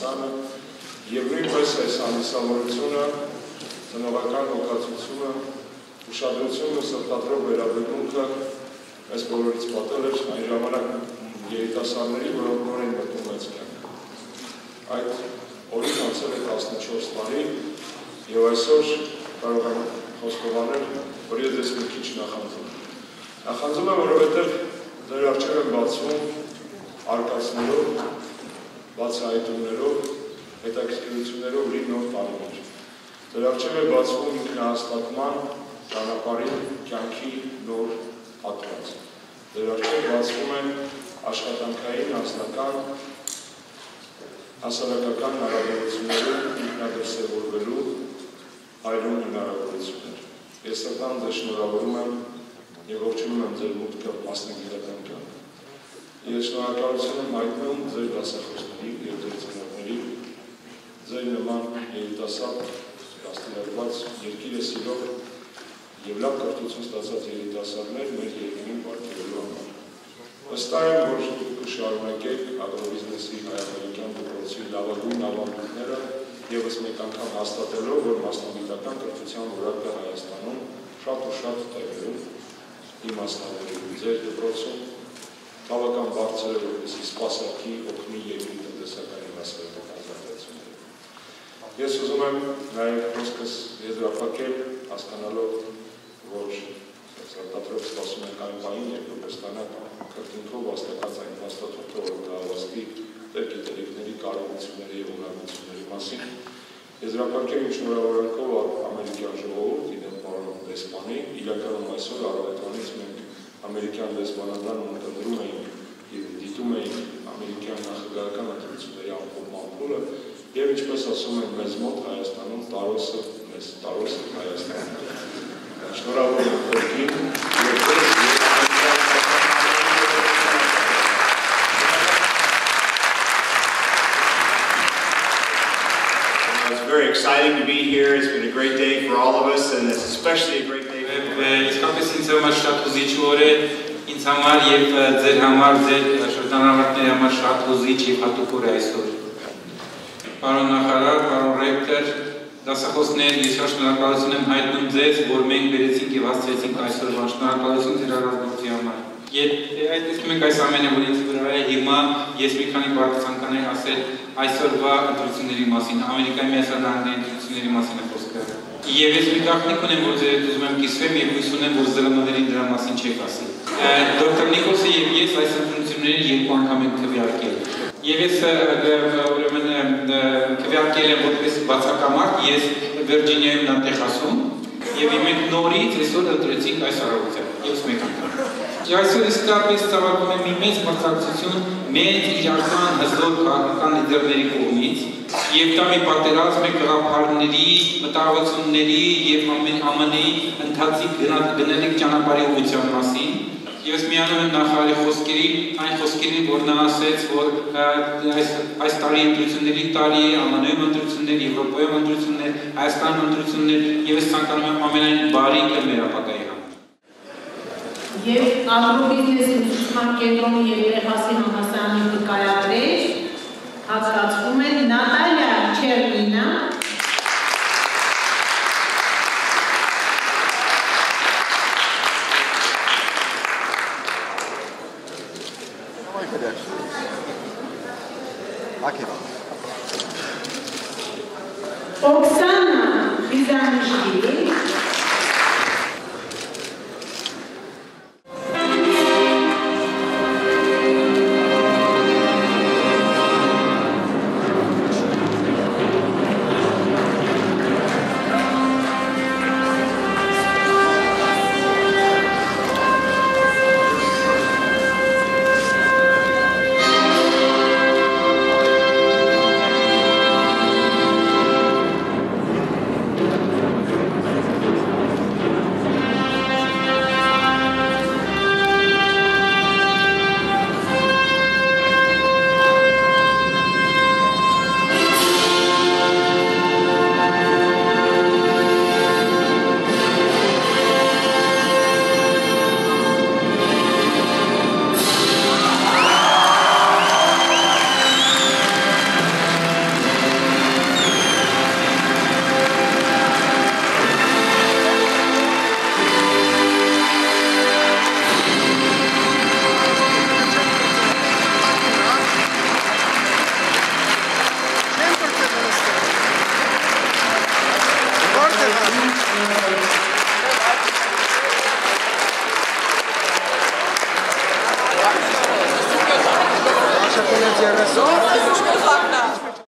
համալսարանը եւ նույնպես այս ամիսավորությունը, ծնողական հոգացությունը, ուշադրությունը, սրտադրող վերաբերմունքը այս բոլորից պատել էր այն ժամանակ երիտասարդների, որոնք նոր են մտնում այս կյանք։ Այդ օրին անցել է 14 տարի եւ այսօր կարող եմ խոստովանել, որ ես ես մի քիչ նախանձում եմ։ Նախանձում եմ, որովհետեւ ձեր առջև եմ բացվում արկածներով, բացահայտումներով, հետաքրքրություններով լի նոր տարիներ։ Ձեր առջև է բացվում ինքնահաստատման, ճանապարհի, կյանքի նոր հատված։ Ձեր առջև բացվում են աշխատանքային, անձնական, հասարակական հարաբերություններում ինքնադրսևորվելու այլուն հնարավորություններ։ Ես սրտան ձեզ շնորհավորում եմ եւ ողջունում եմ ձեր մուտքը մասնագիտական կյանք։ Ես շնորհակալություն եմ հայտնում ձեր դասախոսների եւ ձեր ծնողների, ձեր նման երիտասարդ, դաստիարակված, երկիրը սիրող եւ լավ կրթություն ստացած երիտասարդներ մեր երկրին պարգևելու համար։ Վստահ եմ, որ դուք կշարունակեք ագրոբիզնեսի հայ-ամերիկյան դպրոցի լավագույն ավանդույթները եւս մեկ անգամ հաստատելով, որ մասնագիտական կրթության որակը Հայաստանում շատ ու շատ տեղերում իմաստավորելու ձեր դպրոցում բավական բարձր է, որպեսզի սպասարկի օգնի երկրի տնտեսական եւ հասարակական զարգացումները։ Ես ուզում եմ նաեւ խոսքս եզրափակել, հասկանալով, որ սրտադրող սպասում ենք այն բանին, երբ դուք կստանաք քրտինքով վաստակած այն հաստատորդը, որ կհավաստի ձեր գիտելիքների կարողությունների եւ ունակությունների մասին։ Եզրափակել իմ շնորհավորանքով ամերիկյան ժողովուրդ, իրեն պարոն դեսպանի, իրականում այսօր առավոտվանից մենք ամերիկյան դեսպանատանը ընդդրում էինք եւ դիտում էինք ամերիկյան նախագահական ընտրությունների ամփոփման փուլը եւ ինչպես ասում են մեզ մոտ Հայաստանում տարոսը մեզ տարոսը Հայաստանում։ Շնորհավոր եմ քրտին It's very exciting to be here. It's been a great day for all of us, and it's especially a great day for me. Իսկապես ինձ համար շատ հուզիչ օր է, ինձ համար եւ ձեր համար, ձեր շրջանավարտների համար շատ հուզիչ եւ հատուկ օր է այսօր։ Պարոն նախարար, պարոն ռեկտոր, դասախոսներ, ես շատ շնորհակալություն եմ հայտնում ձեզ, որ մենք բերեցինք եւ հասցրեցինք այսօրվան շնորհակալություն ձեր առանձնացի համար։ Այդ տեսնում եք այս ամենը, որ ինձ վրա է, հիմա ես մի քանի բառ ցանկանայի ասել այսօրվա ընտրությունների մասին, Ամերիկայի Միացյալ Նահանգների ընտրությունների մասին է խոսքը։ Եվ ես մի գաղտնիք ունեմ, որ ձեր հետ ուզում եմ կիսվեմ եւ հույս ունեմ, որ ԶԼՄ-ներին դրա մասին չեք ասի։ Դոկտոր Նիկոլսը եւ ես այս ընտրություններին երկու անգամ ենք քվեարկել։ Եվ ես ուրեմն քվեարկել եմ որպես բացակամարտ, ես Վիրջինիայում եմ Տեխասում եւ մենք նորից այսօր ընտրեցինք այս առավոտյան, եւս մեկ անգամ։ Այսօր իսկապես ծավալվում է մի մեծ մրցակցություն մեծ իրական հզոր քաղաքական լիդերների կողմից եւ դա մի պատերազմ է գաղափարների, մտահոգությունների եւ ԱՄՆ-ի ընթացիկ գնալիք ճանապարհի ուղղության մասին։ Ես միանում եմ նախարարի խոսքերի, այն խոսքերին, որ նա ասեց, որ այս տարի ընտրությունների տարի է, ԱՄՆ-ում ընտրություններ, Եվրոպայում ընտրություններ, Հայաստանում ընտրություններ եւ ես ցանկանում եմ ամենայն բարիքը մեր ապագայի համար։ Եվ ագրոբիզնեսի ուսուցման կենտրոնի եւ Տեխասի համալսարանի վկայագրեր հատկացվում են Նատալիա Չերնինա, Օքսանա Բիզանիշվիլի, Շնորհակալություն։